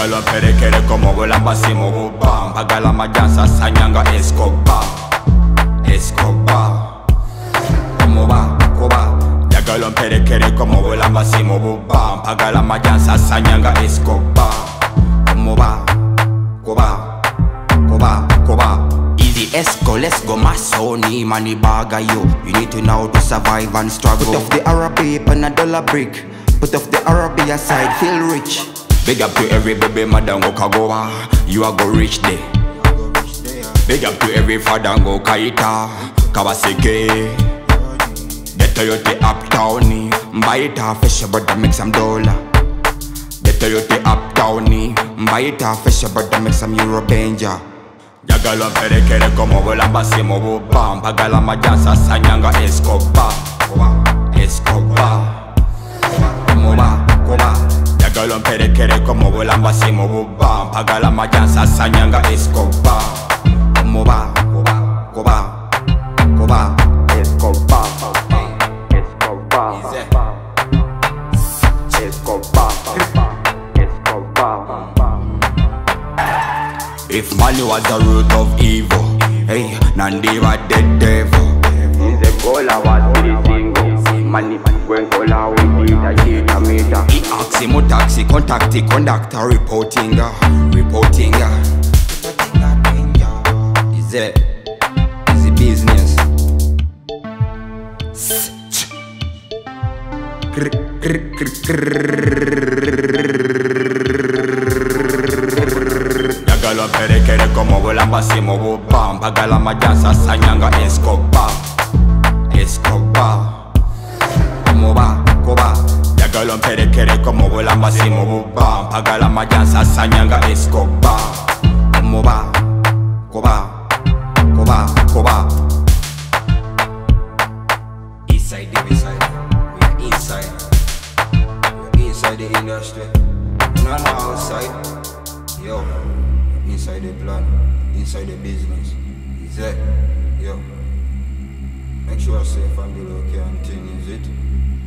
Yagalo perekere como vuelan basimo bubam. Pagala mayanza sanyanga Escobar. Escobar. Como va, coba. Yagalo perekere como vuelan basimo bubam. Pagala mayanza sanyanga Escobar. Como va, coba, coba, coba. Easy Esco, let's go Masoni, money baga yo. You need to know to survive and struggle. Put off the Arabic and a dollar brick. Put off the Arabic aside, feel rich. Big up to every baby mother go Kagoa, you are go rich day. Big up to every father go Kaita, Kawasaki. The Toyota uptowny, buy it off fish but make some dollar. The Toyota uptowny, buy it off fish but make some euro benja. Yagalo perekere como vuelan basimo bubam. Pagala mayanza sanyanga Escobar. Escobar. Como va, coba. Yagalo perekere como vuelan basimo bubam. Pagala mayanza sanyanga Escobar. Como va, coba, coba, coba. Escobar. Escobar. Escobar. Escobar. If money was the root of evil, hey, Nandi was the devil. If the cola was the single, money when cola with it, I get a meter. He asked him a taxi, contact the conductor, reporting. Is the business. Yagalo perekere como vuelan basimo bubam. Pagala mayanza sanyanga Escobar. Escobar. Como va, coba. Yagalo perekere como vuelan basimo bubam. Pagala mayanza sanyanga Escobar. Como va, coba, coba, coba. Inside the side, we are inside. We are inside the industry, not outside. Yo, inside the plan, inside the business. Is that? Yo, make sure safe and below continues it.